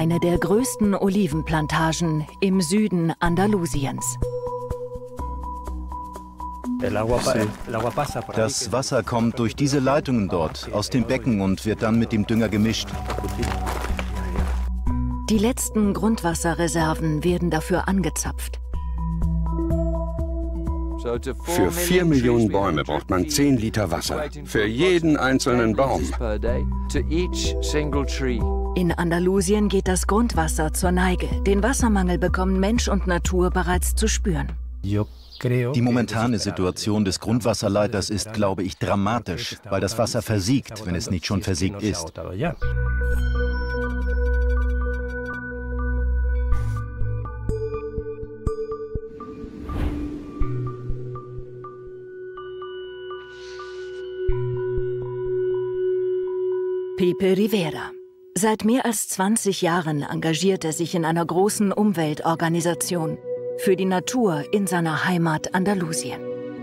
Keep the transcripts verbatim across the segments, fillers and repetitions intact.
eine der größten Olivenplantagen im Süden Andalusiens. Das Wasser kommt durch diese Leitungen dort, aus dem Becken und wird dann mit dem Dünger gemischt. Die letzten Grundwasserreserven werden dafür angezapft. Für vier Millionen Bäume braucht man zehn Liter Wasser. Für jeden einzelnen Baum. In Andalusien geht das Grundwasser zur Neige. Den Wassermangel bekommen Mensch und Natur bereits zu spüren. Die momentane Situation des Grundwasserleiters ist, glaube ich, dramatisch, weil das Wasser versiegt, wenn es nicht schon versiegt ist. Pepe Rivera. Seit mehr als zwanzig Jahren engagiert er sich in einer großen Umweltorganisation für die Natur in seiner Heimat Andalusien.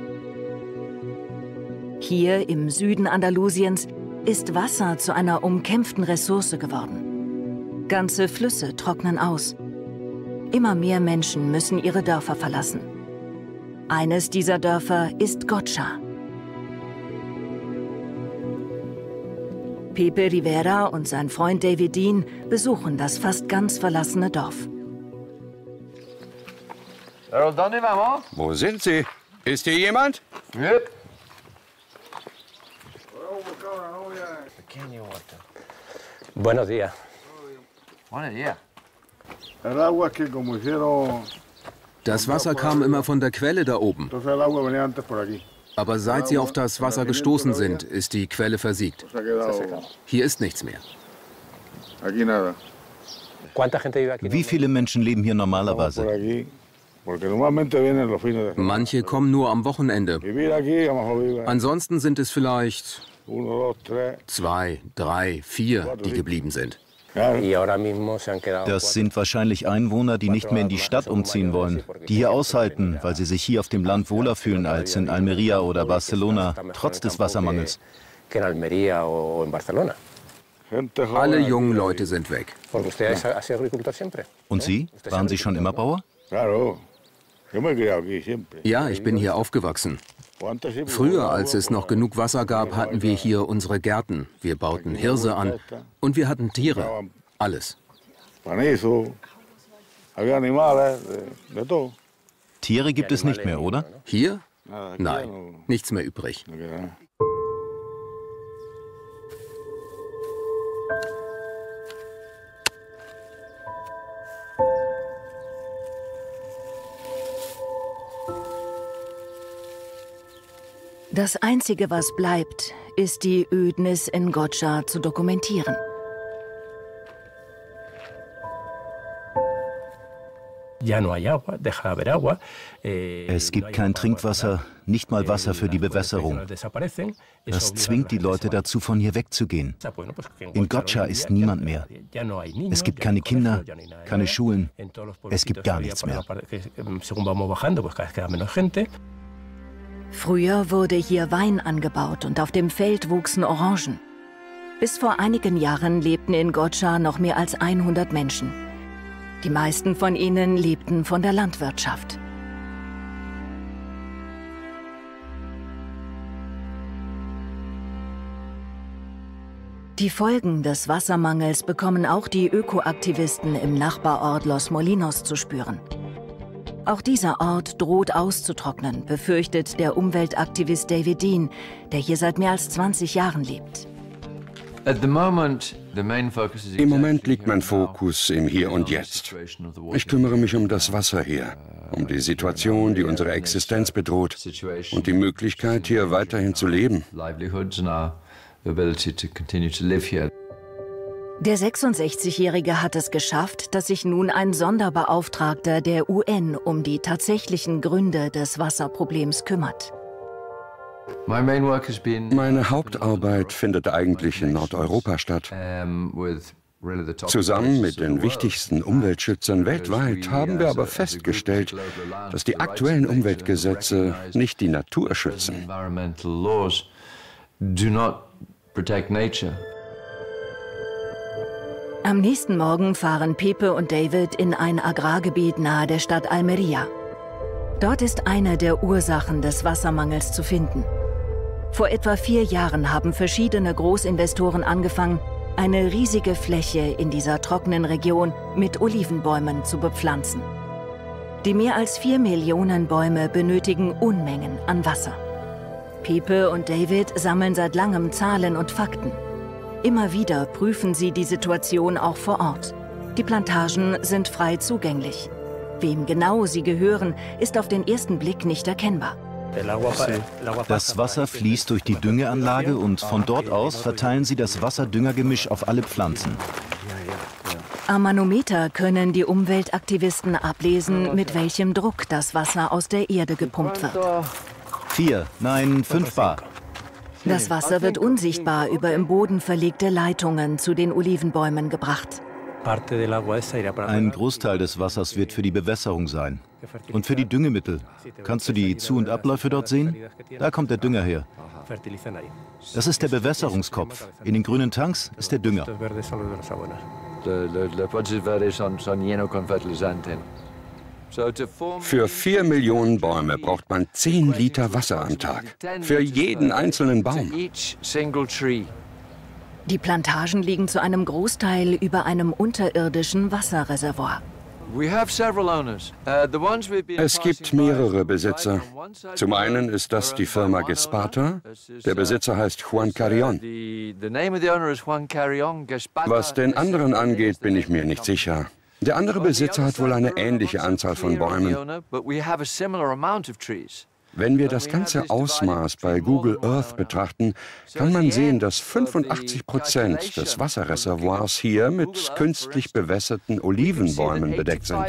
Hier im Süden Andalusiens ist Wasser zu einer umkämpften Ressource geworden. Ganze Flüsse trocknen aus. Immer mehr Menschen müssen ihre Dörfer verlassen. Eines dieser Dörfer ist Gocha. Pepe Rivera und sein Freund David Dean besuchen das fast ganz verlassene Dorf. Wo sind Sie? Ist hier jemand? Yep. Buenos días. Buenos días. Das Wasser kam immer von der Quelle da oben. Aber seit sie auf das Wasser gestoßen sind, ist die Quelle versiegt. Hier ist nichts mehr. Wie viele Menschen leben hier normalerweise? Manche kommen nur am Wochenende. Ansonsten sind es vielleicht zwei, drei, vier, die geblieben sind. Das sind wahrscheinlich Einwohner, die nicht mehr in die Stadt umziehen wollen, die hier aushalten, weil sie sich hier auf dem Land wohler fühlen als in Almería oder Barcelona, trotz des Wassermangels. Alle jungen Leute sind weg. Und Sie? Waren Sie schon immer Bauer? Ja, ich bin hier aufgewachsen. Früher, als es noch genug Wasser gab, hatten wir hier unsere Gärten. Wir bauten Hirse an und wir hatten Tiere. Alles. Tiere gibt es nicht mehr, oder? Hier? Nein, nichts mehr übrig. Das Einzige, was bleibt, ist die Ödnis in Gocha zu dokumentieren. Es gibt kein Trinkwasser, nicht mal Wasser für die Bewässerung. Das zwingt die Leute dazu, von hier wegzugehen. In Gocha ist niemand mehr. Es gibt keine Kinder, keine Schulen, es gibt gar nichts mehr. Früher wurde hier Wein angebaut und auf dem Feld wuchsen Orangen. Bis vor einigen Jahren lebten in Gocha noch mehr als hundert Menschen. Die meisten von ihnen lebten von der Landwirtschaft. Die Folgen des Wassermangels bekommen auch die Ökoaktivisten im Nachbarort Los Molinos zu spüren. Auch dieser Ort droht auszutrocknen, befürchtet der Umweltaktivist David Dean, der hier seit mehr als zwanzig Jahren lebt. Im Moment liegt mein Fokus im Hier und Jetzt. Ich kümmere mich um das Wasser hier, um die Situation, die unsere Existenz bedroht und die Möglichkeit, hier weiterhin zu leben. Der sechsundsechzigjährige hat es geschafft, dass sich nun ein Sonderbeauftragter der U N um die tatsächlichen Gründe des Wasserproblems kümmert. Meine Hauptarbeit findet eigentlich in Nordeuropa statt. Zusammen mit den wichtigsten Umweltschützern weltweit haben wir aber festgestellt, dass die aktuellen Umweltgesetze nicht die Natur schützen. Am nächsten Morgen fahren Pepe und David in ein Agrargebiet nahe der Stadt Almería. Dort ist eine der Ursachen des Wassermangels zu finden. Vor etwa vier Jahren haben verschiedene Großinvestoren angefangen, eine riesige Fläche in dieser trockenen Region mit Olivenbäumen zu bepflanzen. Die mehr als vier Millionen Bäume benötigen Unmengen an Wasser. Pepe und David sammeln seit langem Zahlen und Fakten. Immer wieder prüfen sie die Situation auch vor Ort. Die Plantagen sind frei zugänglich. Wem genau sie gehören, ist auf den ersten Blick nicht erkennbar. Das Wasser fließt durch die Düngeanlage und von dort aus verteilen sie das Wasserdüngergemisch auf alle Pflanzen. Am Manometer können die Umweltaktivisten ablesen, mit welchem Druck das Wasser aus der Erde gepumpt wird. Vier, nein, fünf Bar. Das Wasser wird unsichtbar über im Boden verlegte Leitungen zu den Olivenbäumen gebracht. Ein Großteil des Wassers wird für die Bewässerung sein. Und für die Düngemittel. Kannst du die Zu- und Abläufe dort sehen? Da kommt der Dünger her. Das ist der Bewässerungskopf. In den grünen Tanks ist der Dünger. Für vier Millionen Bäume braucht man zehn Liter Wasser am Tag. Für jeden einzelnen Baum. Die Plantagen liegen zu einem Großteil über einem unterirdischen Wasserreservoir. Es gibt mehrere Besitzer. Zum einen ist das die Firma Gesparta. Der Besitzer heißt Juan Carrion. Was den anderen angeht, bin ich mir nicht sicher. Der andere Besitzer hat wohl eine ähnliche Anzahl von Bäumen. Wenn wir das ganze Ausmaß bei Google Earth betrachten, kann man sehen, dass fünfundachtzig Prozent des Wasserreservoirs hier mit künstlich bewässerten Olivenbäumen bedeckt sind.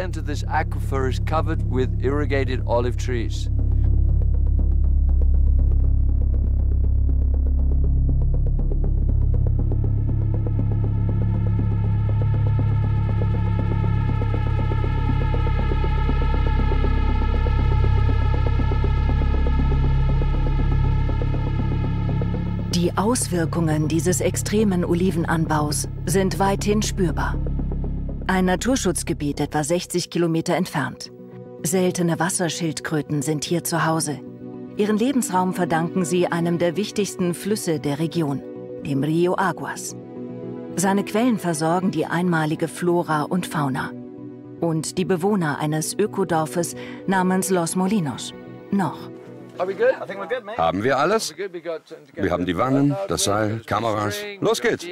Die Auswirkungen dieses extremen Olivenanbaus sind weithin spürbar. Ein Naturschutzgebiet etwa sechzig Kilometer entfernt. Seltene Wasserschildkröten sind hier zu Hause. Ihren Lebensraum verdanken sie einem der wichtigsten Flüsse der Region, dem Rio Aguas. Seine Quellen versorgen die einmalige Flora und Fauna. Und die Bewohner eines Ökodorfes namens Los Molinos. Noch. Haben wir alles? Wir haben die Wannen, das Seil, Kameras. Los geht's!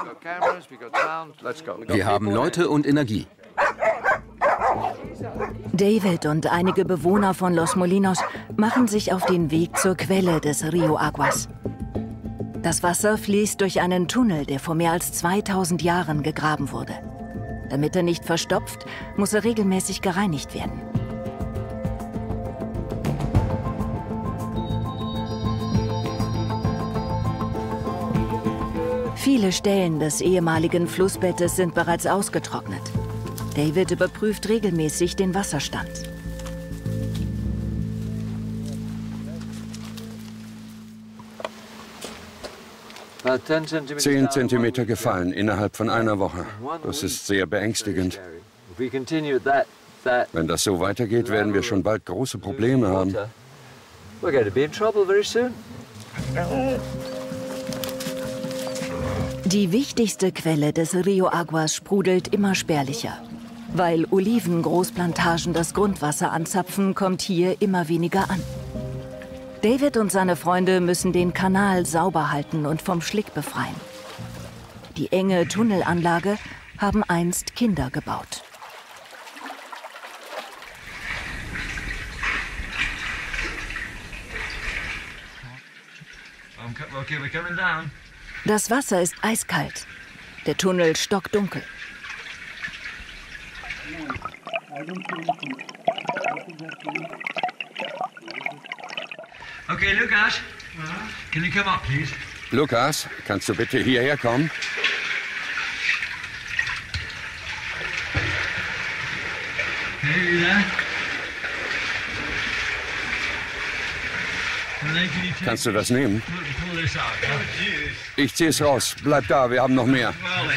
Wir haben Leute und Energie. David und einige Bewohner von Los Molinos machen sich auf den Weg zur Quelle des Rio Aguas. Das Wasser fließt durch einen Tunnel, der vor mehr als zweitausend Jahren gegraben wurde. Damit er nicht verstopft, muss er regelmäßig gereinigt werden. Viele Stellen des ehemaligen Flussbettes sind bereits ausgetrocknet. David überprüft regelmäßig den Wasserstand. Zehn Zentimeter gefallen innerhalb von einer Woche. Das ist sehr beängstigend. Wenn das so weitergeht, werden wir schon bald große Probleme haben. Die wichtigste Quelle des Rio Aguas sprudelt immer spärlicher. Weil Olivengroßplantagen das Grundwasser anzapfen, kommt hier immer weniger an. David und seine Freunde müssen den Kanal sauber halten und vom Schlick befreien. Die enge Tunnelanlage haben einst Kinder gebaut. Das Wasser ist eiskalt. Der Tunnel stockdunkel. Okay, Lukas. Can you come up, please? Lukas, kannst du bitte hierher kommen? Okay, you there? Kannst du das nehmen? Ich zieh's raus. Bleib da, wir haben noch mehr.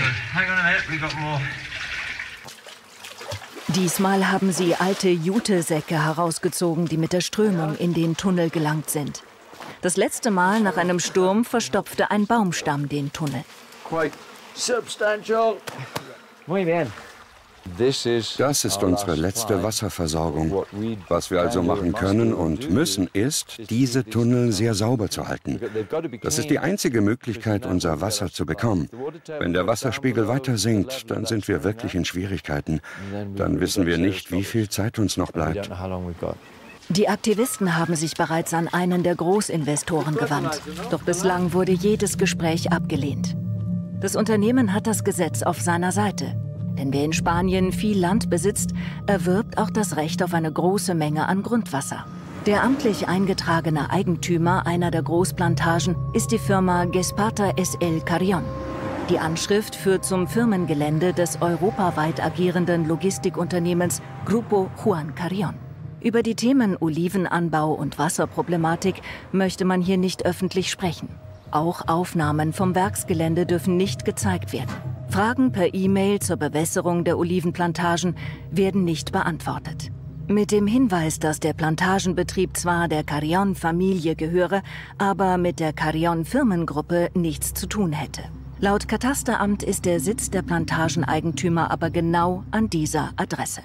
Diesmal haben sie alte Jutesäcke herausgezogen, die mit der Strömung in den Tunnel gelangt sind. Das letzte Mal nach einem Sturm verstopfte ein Baumstamm den Tunnel. Quite substantial. Muy bien. Das ist unsere letzte Wasserversorgung. Was wir also machen können und müssen, ist, diese Tunnel sehr sauber zu halten. Das ist die einzige Möglichkeit, unser Wasser zu bekommen. Wenn der Wasserspiegel weiter sinkt, dann sind wir wirklich in Schwierigkeiten. Dann wissen wir nicht, wie viel Zeit uns noch bleibt. Die Aktivisten haben sich bereits an einen der Großinvestoren gewandt. Doch bislang wurde jedes Gespräch abgelehnt. Das Unternehmen hat das Gesetz auf seiner Seite. Denn wer in Spanien viel Land besitzt, erwirbt auch das Recht auf eine große Menge an Grundwasser. Der amtlich eingetragene Eigentümer einer der Großplantagen ist die Firma Gesparta S L Carrion. Die Anschrift führt zum Firmengelände des europaweit agierenden Logistikunternehmens Grupo Juan Carrion. Über die Themen Olivenanbau und Wasserproblematik möchte man hier nicht öffentlich sprechen. Auch Aufnahmen vom Werksgelände dürfen nicht gezeigt werden. Fragen per E-Mail zur Bewässerung der Olivenplantagen werden nicht beantwortet. Mit dem Hinweis, dass der Plantagenbetrieb zwar der Carrion-Familie gehöre, aber mit der Carrion-Firmengruppe nichts zu tun hätte. Laut Katasteramt ist der Sitz der Plantageneigentümer aber genau an dieser Adresse.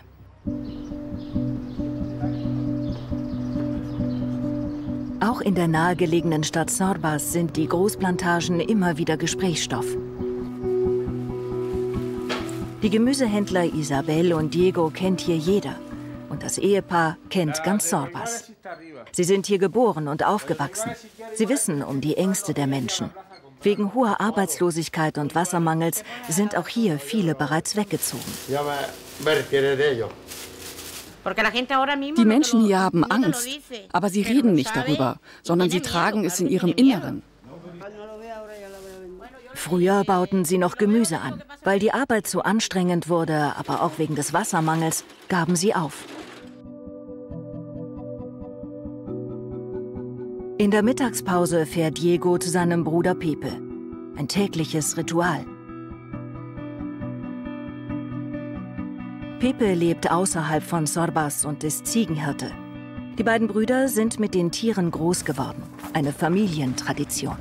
Auch in der nahegelegenen Stadt Sorbas sind die Großplantagen immer wieder Gesprächsstoff. Die Gemüsehändler Isabel und Diego kennt hier jeder. Und das Ehepaar kennt ganz Sorbas. Sie sind hier geboren und aufgewachsen. Sie wissen um die Ängste der Menschen. Wegen hoher Arbeitslosigkeit und Wassermangels sind auch hier viele bereits weggezogen. Die Menschen hier haben Angst, aber sie reden nicht darüber, sondern sie tragen es in ihrem Inneren. Früher bauten sie noch Gemüse an. Weil die Arbeit zu anstrengend wurde, aber auch wegen des Wassermangels, gaben sie auf. In der Mittagspause fährt Diego zu seinem Bruder Pepe. Ein tägliches Ritual. Pepe lebt außerhalb von Sorbas und ist Ziegenhirte. Die beiden Brüder sind mit den Tieren groß geworden. Eine Familientradition.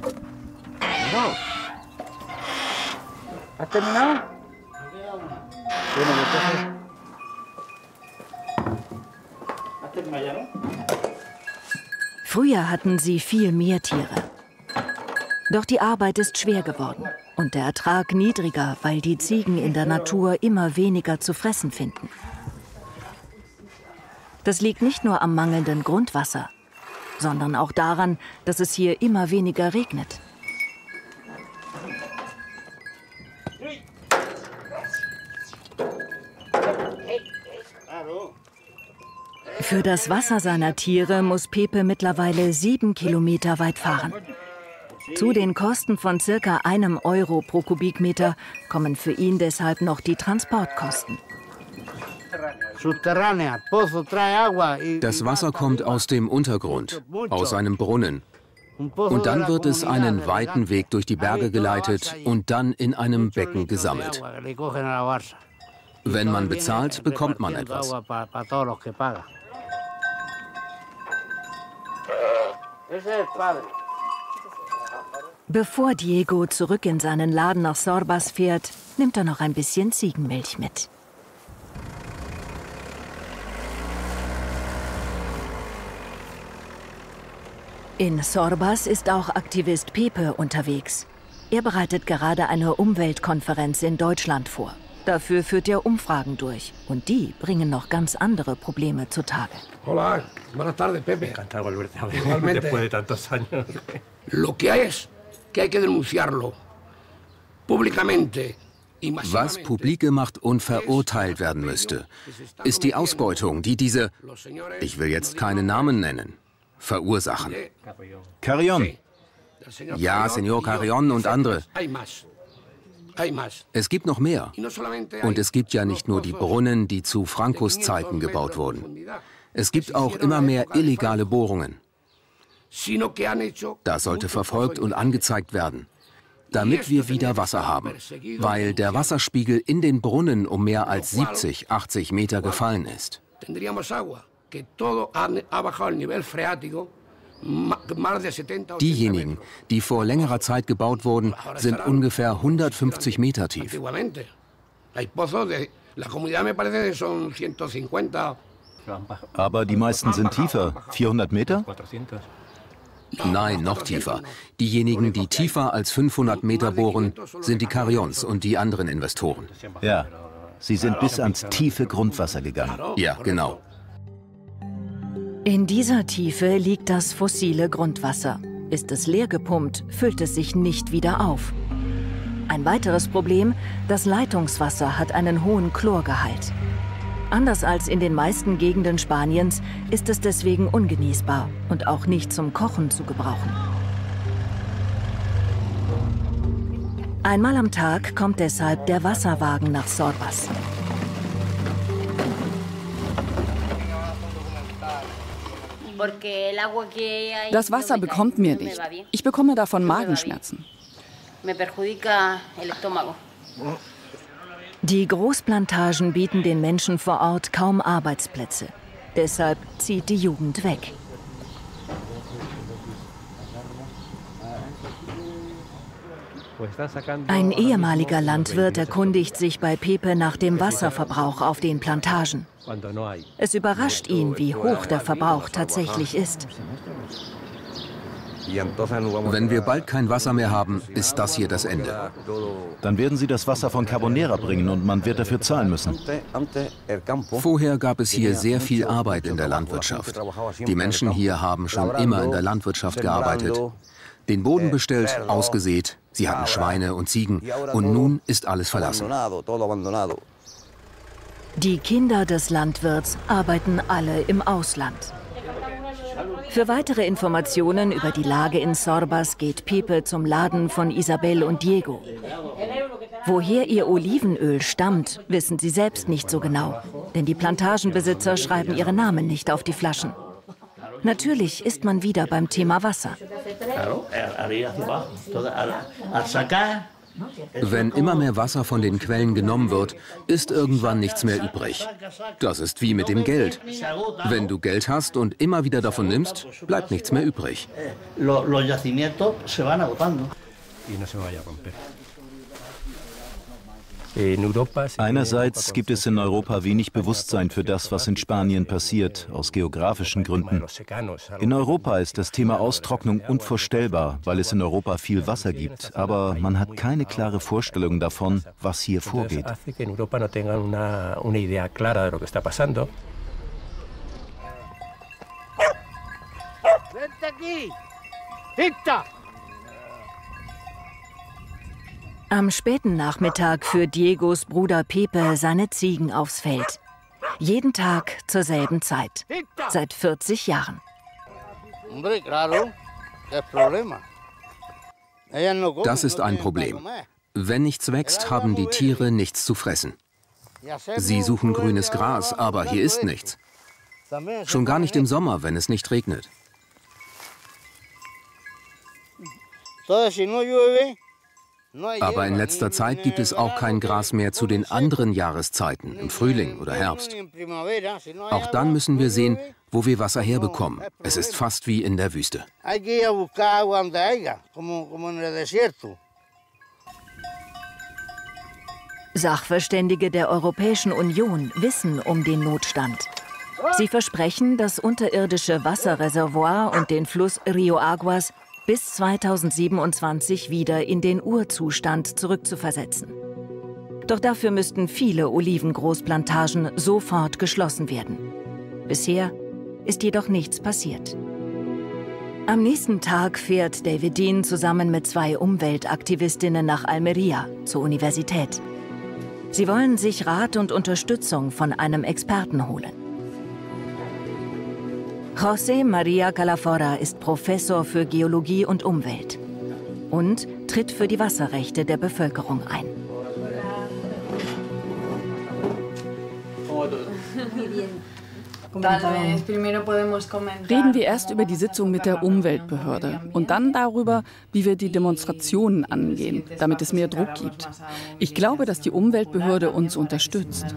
Früher hatten sie viel mehr Tiere. Doch die Arbeit ist schwer geworden und der Ertrag niedriger, weil die Ziegen in der Natur immer weniger zu fressen finden. Das liegt nicht nur am mangelnden Grundwasser, sondern auch daran, dass es hier immer weniger regnet. Für das Wasser seiner Tiere muss Pepe mittlerweile sieben Kilometer weit fahren. Zu den Kosten von circa einem Euro pro Kubikmeter kommen für ihn deshalb noch die Transportkosten. Das Wasser kommt aus dem Untergrund, aus einem Brunnen. Und dann wird es einen weiten Weg durch die Berge geleitet und dann in einem Becken gesammelt. Wenn man bezahlt, bekommt man etwas. Bevor Diego zurück in seinen Laden nach Sorbas fährt, nimmt er noch ein bisschen Ziegenmilch mit. In Sorbas ist auch Aktivist Pepe unterwegs. Er bereitet gerade eine Umweltkonferenz in Deutschland vor. Dafür führt er Umfragen durch. Und die bringen noch ganz andere Probleme zutage. Hola, buenas tardes, Pepe. Encantado de volverte a ver después de tantos años. Lo que hay es que hay que denunciarlo públicamente. Was publik gemacht und verurteilt werden müsste, ist die Ausbeutung, die diese, ich will jetzt keine Namen nennen, verursachen. Carrion. Ja, Señor Carrion und andere. Es gibt noch mehr. Und es gibt ja nicht nur die Brunnen, die zu Francos Zeiten gebaut wurden. Es gibt auch immer mehr illegale Bohrungen. Das sollte verfolgt und angezeigt werden, damit wir wieder Wasser haben, weil der Wasserspiegel in den Brunnen um mehr als siebzig, achtzig Meter gefallen ist. Diejenigen, die vor längerer Zeit gebaut wurden, sind ungefähr hundertfünfzig Meter tief. Aber die meisten sind tiefer. vierhundert Meter? Nein, noch tiefer. Diejenigen, die tiefer als fünfhundert Meter bohren, sind die Carions und die anderen Investoren. Ja, sie sind bis ans tiefe Grundwasser gegangen. Ja, genau. In dieser Tiefe liegt das fossile Grundwasser. Ist es leer gepumpt, füllt es sich nicht wieder auf. Ein weiteres Problem, das Leitungswasser hat einen hohen Chlorgehalt. Anders als in den meisten Gegenden Spaniens ist es deswegen ungenießbar und auch nicht zum Kochen zu gebrauchen. Einmal am Tag kommt deshalb der Wasserwagen nach Sorbas. Das Wasser bekommt mir nicht. Ich bekomme davon Magenschmerzen. Die Großplantagen bieten den Menschen vor Ort kaum Arbeitsplätze. Deshalb zieht die Jugend weg. Ein ehemaliger Landwirt erkundigt sich bei Pepe nach dem Wasserverbrauch auf den Plantagen. Es überrascht ihn, wie hoch der Verbrauch tatsächlich ist. Wenn wir bald kein Wasser mehr haben, ist das hier das Ende. Dann werden sie das Wasser von Carbonera bringen und man wird dafür zahlen müssen. Vorher gab es hier sehr viel Arbeit in der Landwirtschaft. Die Menschen hier haben schon immer in der Landwirtschaft gearbeitet. Den Boden bestellt, ausgesät, sie hatten Schweine und Ziegen und nun ist alles verlassen. Die Kinder des Landwirts arbeiten alle im Ausland. Für weitere Informationen über die Lage in Sorbas geht Pepe zum Laden von Isabel und Diego. Woher ihr Olivenöl stammt, wissen sie selbst nicht so genau, denn die Plantagenbesitzer schreiben ihre Namen nicht auf die Flaschen. Natürlich ist man wieder beim Thema Wasser. Wenn immer mehr Wasser von den Quellen genommen wird, ist irgendwann nichts mehr übrig. Das ist wie mit dem Geld. Wenn du Geld hast und immer wieder davon nimmst, bleibt nichts mehr übrig. Einerseits gibt es in Europa wenig Bewusstsein für das, was in Spanien passiert, aus geografischen Gründen. In Europa ist das Thema Austrocknung unvorstellbar, weil es in Europa viel Wasser gibt. Aber man hat keine klare Vorstellung davon, was hier vorgeht. Am späten Nachmittag führt Diegos Bruder Pepe seine Ziegen aufs Feld. Jeden Tag zur selben Zeit. Seit vierzig Jahren. Das ist ein Problem. Wenn nichts wächst, haben die Tiere nichts zu fressen. Sie suchen grünes Gras, aber hier ist nichts. Schon gar nicht im Sommer, wenn es nicht regnet. Aber in letzter Zeit gibt es auch kein Gras mehr zu den anderen Jahreszeiten, im Frühling oder Herbst. Auch dann müssen wir sehen, wo wir Wasser herbekommen. Es ist fast wie in der Wüste. Sachverständige der Europäischen Union wissen um den Notstand. Sie versprechen, das unterirdische Wasserreservoir und den Fluss Rio Aguas bis zweitausendsiebenundzwanzig wieder in den Urzustand zurückzuversetzen. Doch dafür müssten viele Olivengroßplantagen sofort geschlossen werden. Bisher ist jedoch nichts passiert. Am nächsten Tag fährt David Dean zusammen mit zwei Umweltaktivistinnen nach Almería zur Universität. Sie wollen sich Rat und Unterstützung von einem Experten holen. José María Calafora ist Professor für Geologie und Umwelt und tritt für die Wasserrechte der Bevölkerung ein. Reden wir erst über die Sitzung mit der Umweltbehörde und dann darüber, wie wir die Demonstrationen angehen, damit es mehr Druck gibt. Ich glaube, dass die Umweltbehörde uns unterstützt.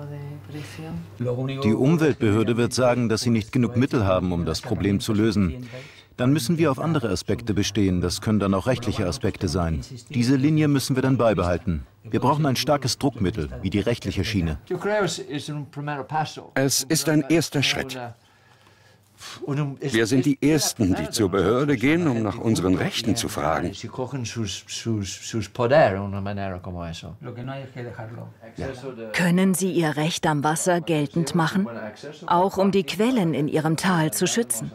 Die Umweltbehörde wird sagen, dass sie nicht genug Mittel haben, um das Problem zu lösen. Dann müssen wir auf andere Aspekte bestehen. Das können dann auch rechtliche Aspekte sein. Diese Linie müssen wir dann beibehalten. Wir brauchen ein starkes Druckmittel, wie die rechtliche Schiene. Es ist ein erster Schritt. Wir sind die Ersten, die zur Behörde gehen, um nach unseren Rechten zu fragen. Können Sie Ihr Recht am Wasser geltend machen? Auch um die Quellen in Ihrem Tal zu schützen?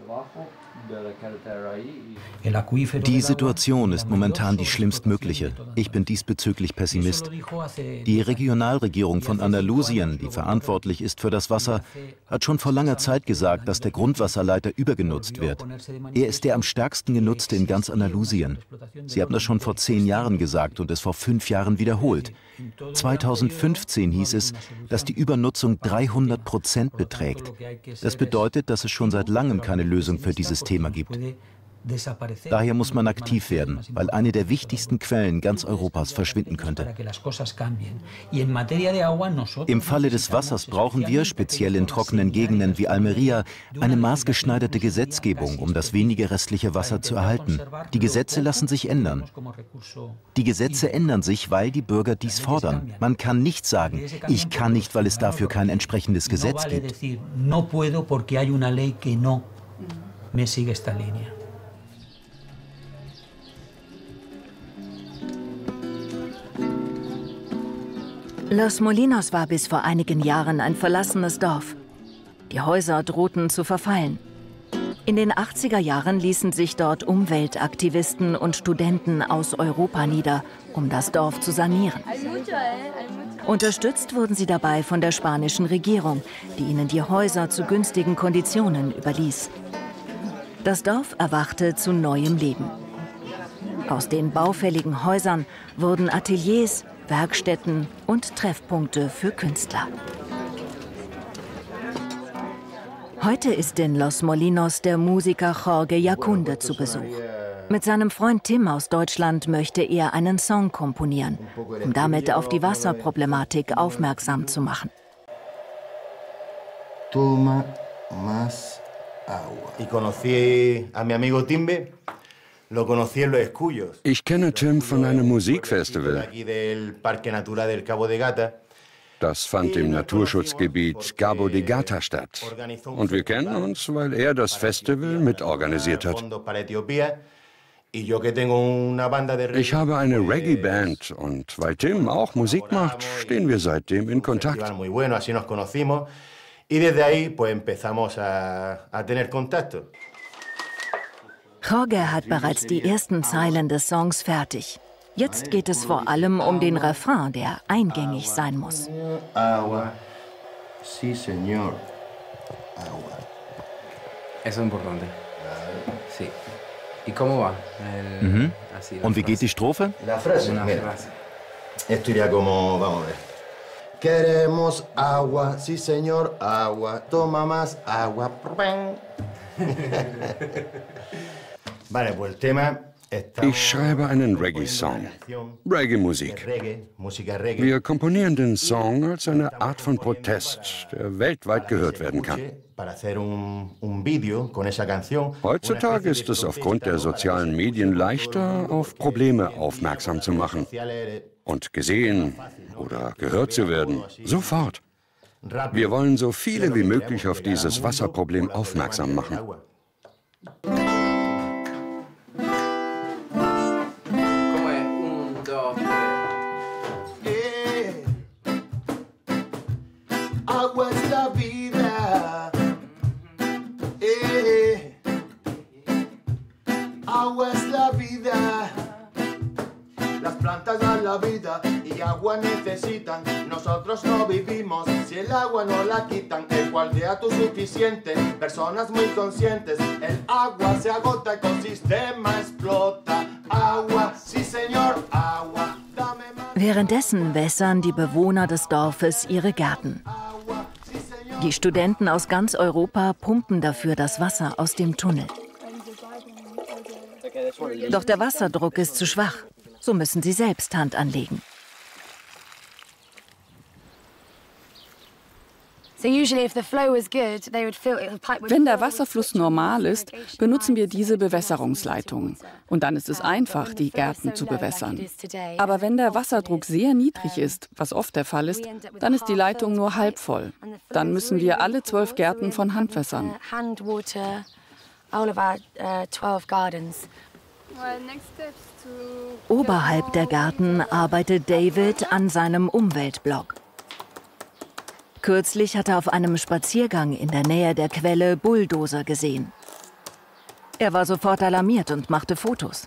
Die Situation ist momentan die schlimmstmögliche. Ich bin diesbezüglich Pessimist. Die Regionalregierung von Andalusien, die verantwortlich ist für das Wasser, hat schon vor langer Zeit gesagt, dass der Grundwasserleiter übergenutzt wird. Er ist der am stärksten genutzte in ganz Andalusien. Sie haben das schon vor zehn Jahren gesagt und es vor fünf Jahren wiederholt. zweitausendfünfzehn hieß es, dass die Übernutzung dreihundert Prozent beträgt. Das bedeutet, dass es schon seit langem keine Lösung für dieses Thema gibt. Daher muss man aktiv werden, weil eine der wichtigsten Quellen ganz Europas verschwinden könnte. Im Falle des Wassers brauchen wir, speziell in trockenen Gegenden wie Almería, eine maßgeschneiderte Gesetzgebung, um das wenige restliche Wasser zu erhalten. Die Gesetze lassen sich ändern. Die Gesetze ändern sich, weil die Bürger dies fordern. Man kann nicht sagen, ich kann nicht, weil es dafür kein entsprechendes Gesetz gibt. Los Molinos war bis vor einigen Jahren ein verlassenes Dorf. Die Häuser drohten zu verfallen. In den achtziger Jahren ließen sich dort Umweltaktivisten und Studenten aus Europa nieder, um das Dorf zu sanieren. Unterstützt wurden sie dabei von der spanischen Regierung, die ihnen die Häuser zu günstigen Konditionen überließ. Das Dorf erwachte zu neuem Leben. Aus den baufälligen Häusern wurden Ateliers, Werkstätten und Treffpunkte für Künstler. Heute ist in Los Molinos der Musiker Jorge Yacunde zu Besuch. Mit seinem Freund Tim aus Deutschland möchte er einen Song komponieren, um damit auf die Wasserproblematik aufmerksam zu machen. Toma más agua. Y conocí a mi amigo Timbe. Ich kenne Tim von einem Musikfestival. Das fand im Naturschutzgebiet Cabo de Gata statt. Und wir kennen uns, weil er das Festival mitorganisiert hat. Ich habe eine Reggae-Band und weil Tim auch Musik macht, stehen wir seitdem in Kontakt. Jorge hat bereits die ersten Zeilen des Songs fertig. Jetzt geht es vor allem um den Refrain, der eingängig sein muss. Agua, sí, señor. Agua. Eso es importante. Sí. ¿Y cómo va? El, mhm. Und wie geht die Strophe? La frase, mira. Esto iría como, vamos a ver. Queremos agua, sí, señor, agua. Toma más agua. Ich schreibe einen Reggae-Song. Reggae-Musik. Wir komponieren den Song als eine Art von Protest, der weltweit gehört werden kann. Heutzutage ist es aufgrund der sozialen Medien leichter, auf Probleme aufmerksam zu machen und gesehen oder gehört zu werden, sofort. Wir wollen so viele wie möglich auf dieses Wasserproblem aufmerksam machen. Agua es la vida, eh. Agua es la vida. Las plantas dan la vida y agua necesitan. Nosotros no vivimos si el agua no la quitan. En cual día tú suficiente, personas muy conscientes. El agua se agota, el ecosistema explota. Agua, sí señor, agua. Währenddessen wässern die Bewohner des Dorfes ihre Gärten. Die Studenten aus ganz Europa pumpen dafür das Wasser aus dem Tunnel. Doch der Wasserdruck ist zu schwach. So müssen sie selbst Hand anlegen. Wenn der Wasserfluss normal ist, benutzen wir diese Bewässerungsleitungen. Und dann ist es einfach, die Gärten zu bewässern. Aber wenn der Wasserdruck sehr niedrig ist, was oft der Fall ist, dann ist die Leitung nur halb voll. Dann müssen wir alle zwölf Gärten von Hand wässern. Oberhalb der Gärten arbeitet David an seinem Umweltblog. Kürzlich hat er auf einem Spaziergang in der Nähe der Quelle Bulldozer gesehen. Er war sofort alarmiert und machte Fotos.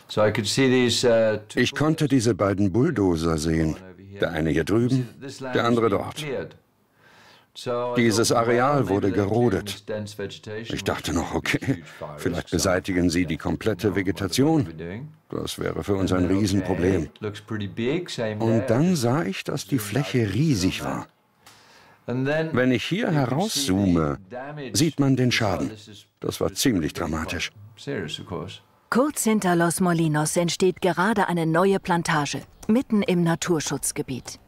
Ich konnte diese beiden Bulldozer sehen. Der eine hier drüben, der andere dort. Dieses Areal wurde gerodet. Ich dachte noch, okay, vielleicht beseitigen sie die komplette Vegetation. Das wäre für uns ein Riesenproblem. Und dann sah ich, dass die Fläche riesig war. Wenn ich hier herauszoome, sieht man den Schaden. Das war ziemlich dramatisch. Kurz hinter Los Molinos entsteht gerade eine neue Plantage, mitten im Naturschutzgebiet.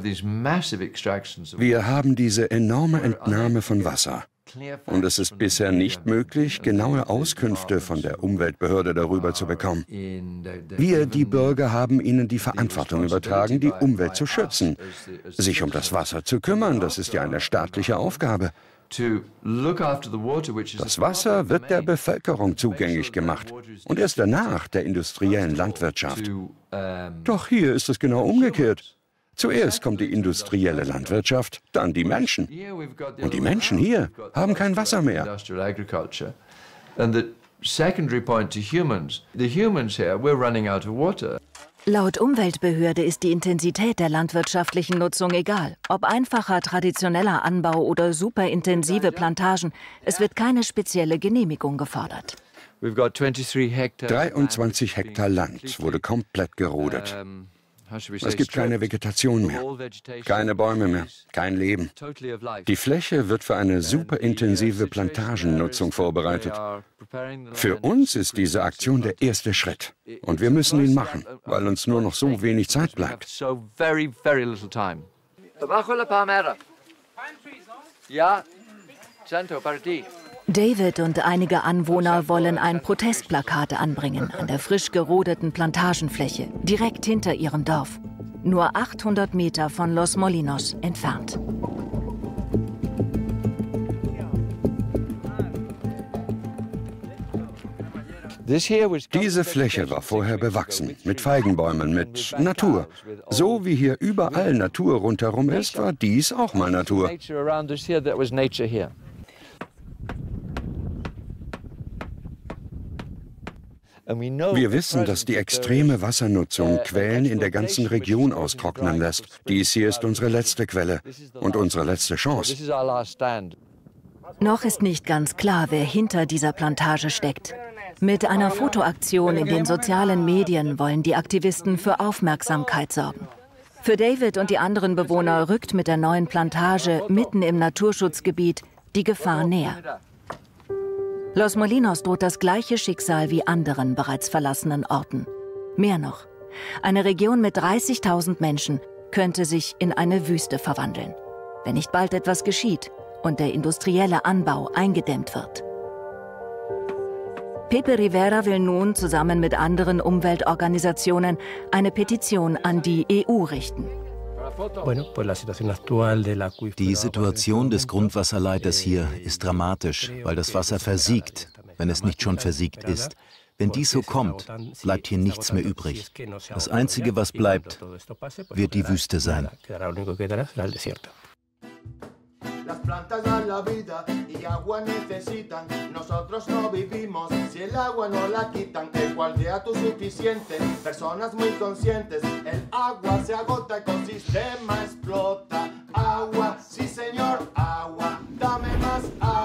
Wir haben diese enorme Entnahme von Wasser. Und es ist bisher nicht möglich, genaue Auskünfte von der Umweltbehörde darüber zu bekommen. Wir, die Bürger, haben ihnen die Verantwortung übertragen, die Umwelt zu schützen. Sich um das Wasser zu kümmern, das ist ja eine staatliche Aufgabe. Das Wasser wird der Bevölkerung zugänglich gemacht und erst danach der industriellen Landwirtschaft. Doch hier ist es genau umgekehrt. Zuerst kommt die industrielle Landwirtschaft, dann die Menschen. Und die Menschen hier haben kein Wasser mehr. Laut Umweltbehörde ist die Intensität der landwirtschaftlichen Nutzung egal. Ob einfacher, traditioneller Anbau oder superintensive Plantagen, es wird keine spezielle Genehmigung gefordert. dreiundzwanzig Hektar Land wurde komplett gerodet. Es gibt keine Vegetation mehr, keine Bäume mehr, kein Leben. Die Fläche wird für eine superintensive Plantagennutzung vorbereitet. Für uns ist diese Aktion der erste Schritt. Und wir müssen ihn machen, weil uns nur noch so wenig Zeit bleibt. David und einige Anwohner wollen ein Protestplakat anbringen an der frisch gerodeten Plantagenfläche, direkt hinter ihrem Dorf. Nur achthundert Meter von Los Molinos entfernt. Diese Fläche war vorher bewachsen, mit Feigenbäumen, mit Natur. So wie hier überall Natur rundherum ist, war dies auch mal Natur. Wir wissen, dass die extreme Wassernutzung Quellen in der ganzen Region austrocknen lässt. Dies hier ist unsere letzte Quelle und unsere letzte Chance. Noch ist nicht ganz klar, wer hinter dieser Plantage steckt. Mit einer Fotoaktion in den sozialen Medien wollen die Aktivisten für Aufmerksamkeit sorgen. Für David und die anderen Bewohner rückt mit der neuen Plantage mitten im Naturschutzgebiet die Gefahr näher. Los Molinos droht das gleiche Schicksal wie anderen bereits verlassenen Orten. Mehr noch, eine Region mit dreißigtausend Menschen könnte sich in eine Wüste verwandeln, wenn nicht bald etwas geschieht und der industrielle Anbau eingedämmt wird. Pepe Rivera will nun zusammen mit anderen Umweltorganisationen eine Petition an die E U richten. Die Situation des Grundwasserleiters hier ist dramatisch, weil das Wasser versiegt, wenn es nicht schon versiegt ist. Wenn dies so kommt, bleibt hier nichts mehr übrig. Das Einzige, was bleibt, wird die Wüste sein. Las plantas dan la vida y agua necesitan. Nosotros no vivimos si el agua no la quitan. El cual de autosuficiente, personas muy conscientes. El agua se agota, ecosistema explota. Agua, sí señor, agua, dame más agua.